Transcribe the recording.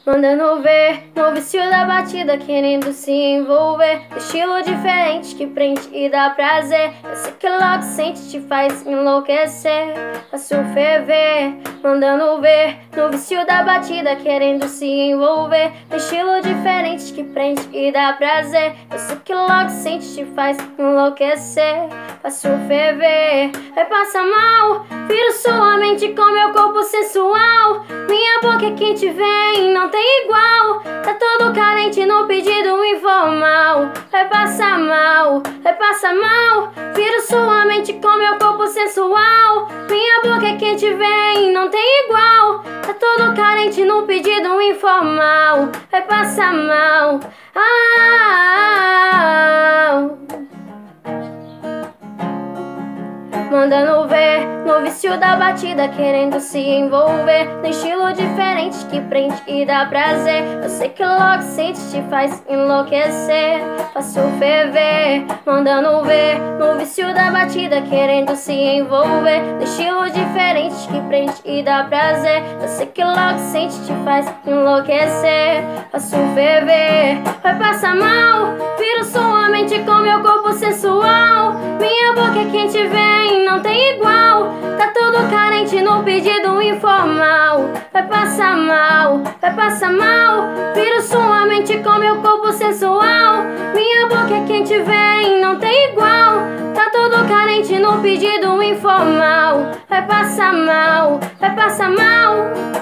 Mandando ver, no vício da batida, querendo se envolver. Estilo diferente que prende e dá prazer. Eu sei que logo sente, te faz enlouquecer. Faço ferver, mandando ver, no vício da batida, querendo se envolver. Estilo diferente que prende e dá prazer. Eu sei que logo sente, te faz enlouquecer. Faço ferver, vai passar mal. Viro sua mente com meu corpo sensual. Minha boca é quente, vem, não tem igual. Tá todo carente no pedido informal. Vai passar mal, vai passar mal. Viro sua mente com meu corpo sensual. Minha boca é quente, vem, não tem igual. Tá todo carente no pedido informal. Vai passar mal. Mandando ver, no vício da batida, querendo se envolver. No estilo diferente que prende e dá prazer. Eu sei que logo sente, te faz enlouquecer. Faço ferver, mandando ver, no vício da batida, querendo se envolver. No estilo diferente que prende e dá prazer. Eu sei que logo sente, te faz enlouquecer. Faço ferver, vai passar mal. Viro sua mente com meu corpo sensual. Minha boca é quente, vem, não tem igual. Tá todo carente no pedido informal. Vai passar mal, vai passar mal. Viro sua mente com meu corpo sensual. Minha boca é quente, vem, não tem igual. Tá todo carente no pedido informal. Vai passar mal, vai passar mal.